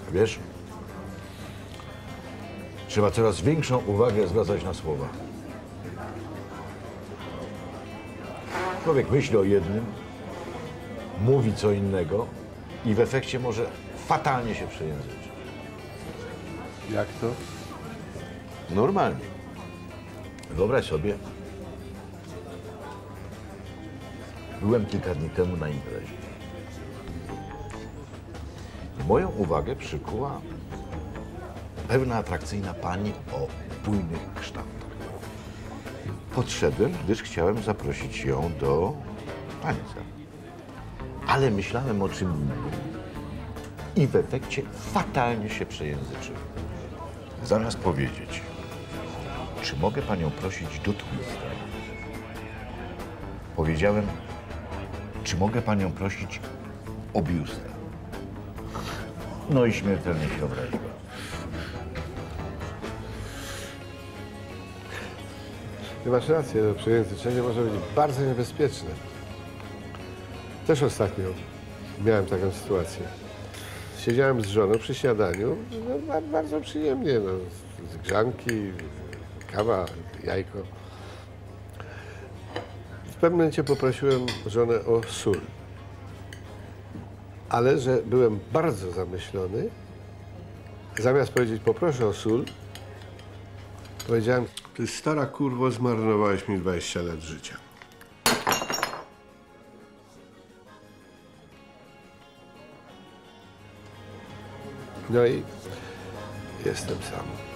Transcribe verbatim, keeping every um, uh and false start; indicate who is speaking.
Speaker 1: Wiesz, trzeba coraz większą uwagę zwracać na słowa. Człowiek myśli o jednym, mówi co innego i w efekcie może fatalnie się przejęzyczyć.
Speaker 2: Jak to?
Speaker 1: Normalnie. Wyobraź sobie, byłem kilka dni temu na imprezie. I moją uwagę przykuła pewna atrakcyjna pani o bujnych kształtach. Podszedłem, gdyż chciałem zaprosić ją do tańca. Ale myślałem o czym innym i w efekcie fatalnie się przejęzyczyłem. Zamiast powiedzieć, czy mogę panią prosić do twista, powiedziałem, czy mogę panią prosić o biusta. No i śmiertelnie się obraziła.
Speaker 2: Ty masz rację, to przejęzyczenie może być bardzo niebezpieczne. Też ostatnio miałem taką sytuację. Siedziałem z żoną przy śniadaniu, no, bardzo przyjemnie, no, z grzanki, kawa, jajko. W pewnym momencie poprosiłem żonę o sól. Ale że byłem bardzo zamyślony, zamiast powiedzieć poproszę o sól, powiedziałem, ty stara kurwo, zmarnowałeś mi dwadzieścia lat życia. No i jestem sam.